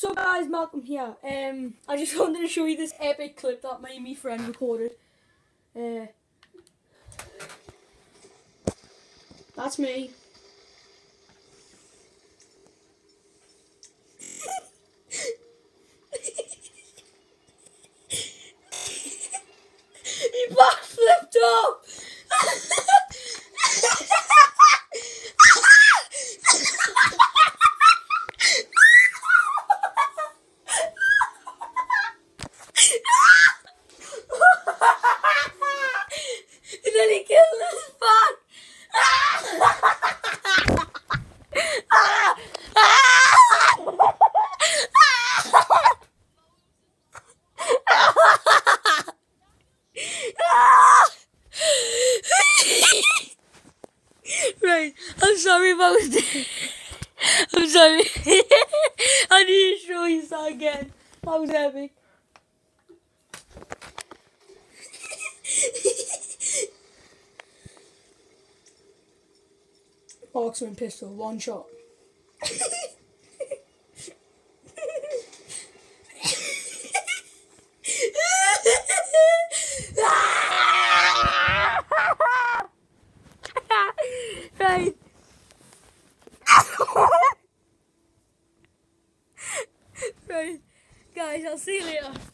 So guys, Malcolm here. I just wanted to show you this epic clip that my friend recorded. That's me. He backflipped up. And then he killed his back. Right, I'm sorry if I was there. I'm sorry. I need to show you that again. That was epic. Marksman pistol, one shot. Right. Right. Guys, I'll see you later.